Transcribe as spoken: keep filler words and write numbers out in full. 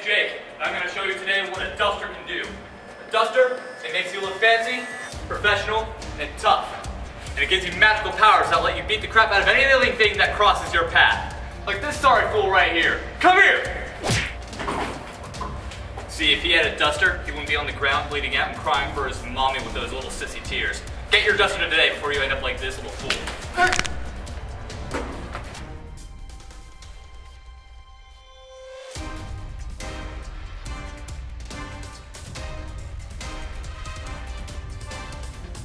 Jake. I'm going to show you today what a duster can do. A duster, it makes you look fancy, professional, and tough. And it gives you magical powers that let you beat the crap out of any living thing that crosses your path. Like this sorry fool right here. Come here! See, if he had a duster, he wouldn't be on the ground bleeding out and crying for his mommy with those little sissy tears. Get your duster today before you end up like this little fool.